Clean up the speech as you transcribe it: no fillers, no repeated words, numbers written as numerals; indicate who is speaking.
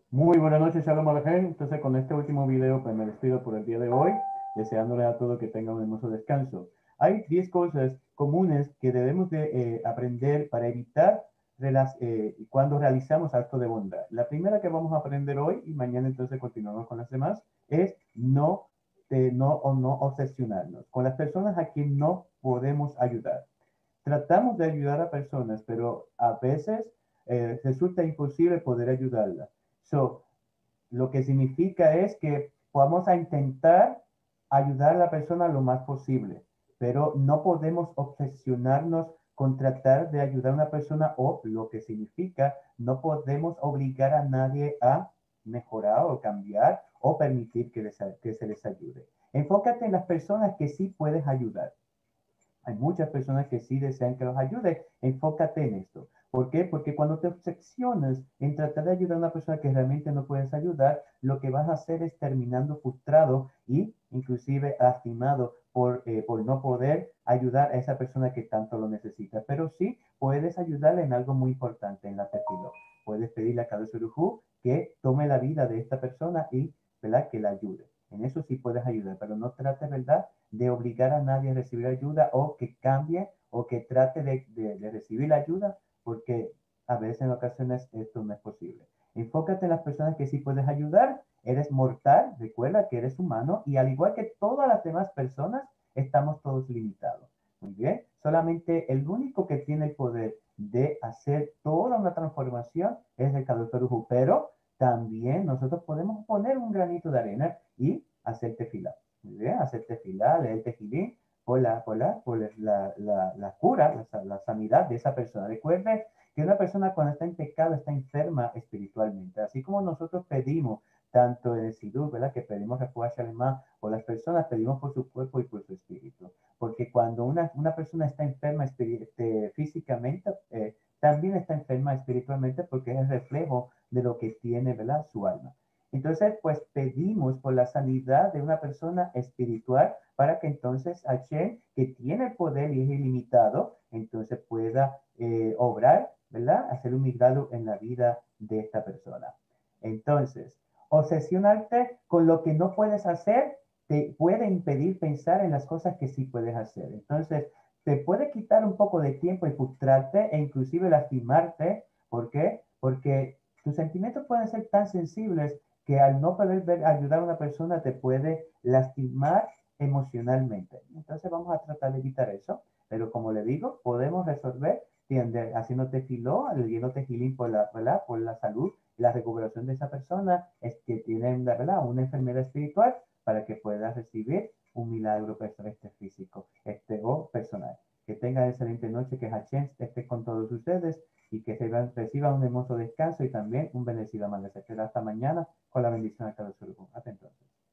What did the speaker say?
Speaker 1: Muy buenas noches, Shalom Alejem. Entonces, con este último video, pues me despido por el día de hoy, deseándole a todos que tengan un hermoso descanso. Hay 10 cosas comunes que debemos de aprender para evitar cuando realizamos actos de bondad. La primera que vamos a aprender hoy y mañana entonces continuamos con las demás es no obsesionarnos con las personas a quien no podemos ayudar. Tratamos de ayudar a personas, pero a veces resulta imposible poder ayudarlas. So, lo que significa es que vamos a intentar ayudar a la persona lo más posible, pero no podemos obsesionarnos con tratar de ayudar a una persona o lo que significa no podemos obligar a nadie a mejorar o cambiar o permitir que se les ayude. Enfócate en las personas que sí puedes ayudar. Hay muchas personas que sí desean que los ayude. Enfócate en esto. ¿Por qué? Porque cuando te obsesionas en tratar de ayudar a una persona que realmente no puedes ayudar, lo que vas a hacer es terminando frustrado y inclusive lastimado por no poder ayudar a esa persona que tanto lo necesita. Pero sí puedes ayudarle en algo muy importante, en la tefilá. Puedes pedirle a cada surujú que tome la vida de esta persona y, ¿verdad?, que la ayude. En eso sí puedes ayudar, pero no trates, ¿verdad?, de obligar a nadie a recibir ayuda o que cambie o que trate de recibir la ayuda, porque a veces en ocasiones esto no es posible. Enfócate en las personas que sí puedes ayudar. Eres mortal, recuerda que eres humano y al igual que todas las demás personas, estamos todos limitados. Muy bien, solamente el único que tiene el poder de hacer toda una transformación es el Kadosh, pero también nosotros podemos poner un granito de arena y hacer tefilá. Muy bien, hacer tefilá, leer tefilín por la cura, la sanidad de esa persona. Recuerden que una persona cuando está en pecado está enferma espiritualmente. Así como nosotros pedimos, tanto en el Siddur, ¿verdad?, que pedimos refuerzo alemán por las personas, pedimos por su cuerpo y por su espíritu. Porque cuando una persona está enferma físicamente, también está enferma espiritualmente porque es el reflejo de lo que tiene, ¿verdad?, su alma. Entonces, pues pedimos por la sanidad de una persona espiritual para que entonces Hashem, que tiene el poder y es ilimitado, entonces pueda obrar, ¿verdad? Hacer un milagro en la vida de esta persona. Entonces, obsesionarte con lo que no puedes hacer te puede impedir pensar en las cosas que sí puedes hacer. Entonces, te puede quitar un poco de tiempo y frustrarte e inclusive lastimarte. ¿Por qué? Porque tus sentimientos pueden ser tan sensibles que al no poder ayudar a una persona te puede lastimar emocionalmente. Entonces vamos a tratar de evitar eso, pero como le digo, podemos resolver haciéndote filó, leyéndote gilín ¿verdad?, por la salud y la recuperación de esa persona es que tiene, ¿verdad?, una enfermedad espiritual para que pueda recibir un milagro físico o personal. Que tengan excelente noche, que Hashem esté con todos ustedes y que reciban un hermoso descanso y también un bendecido amanecer. Hasta mañana con la bendición de cada uno. Hasta entonces.